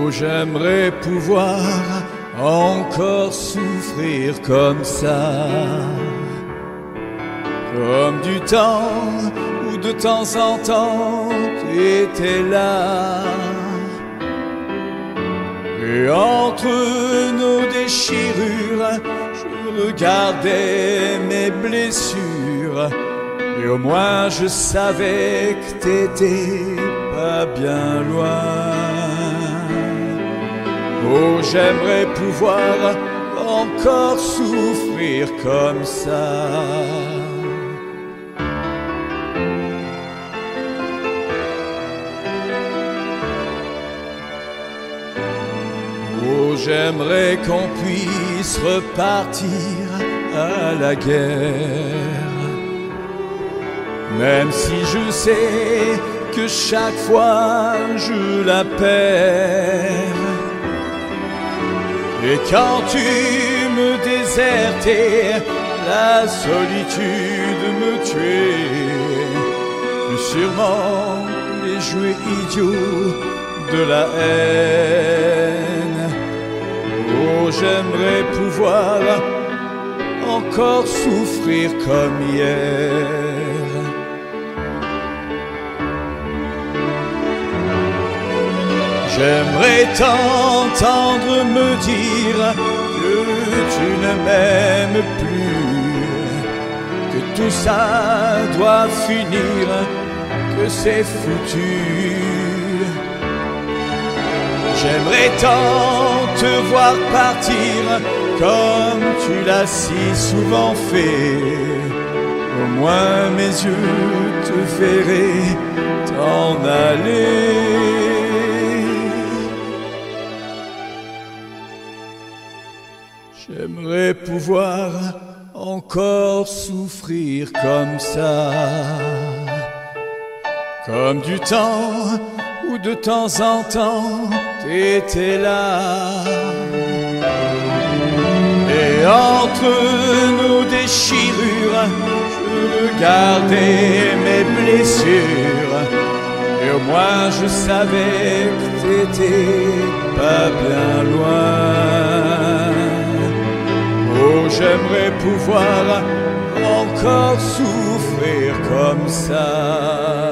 Oh, j'aimerais pouvoir encore souffrir comme ça, comme du temps où de temps en temps t'étais là. Et entre nos déchirures, je regardais mes blessures, et au moins je savais que t'étais pas bien loin. Oh, j'aimerais pouvoir encore souffrir comme ça. Oh, j'aimerais qu'on puisse repartir à la guerre, même si je sais que chaque fois je la perds. Et quand tu me désertais, la solitude me tuait, plus sûrement les jeux idiots de la haine. Oh, j'aimerais pouvoir encore souffrir comme hier. J'aimerais t'entendre me dire que tu ne m'aimes plus, que tout ça doit finir, que c'est foutu. J'aimerais tant te voir partir comme tu l'as si souvent fait. Au moins mes yeux te verraient t'en aller. J'aimerais pouvoir encore souffrir comme ça, comme du temps où de temps en temps t'étais là. Et entre nos déchirures, je regardais mes blessures, et au moins je savais que t'étais pas bien loin. Oh, j'aimerais pouvoir encore souffrir comme ça.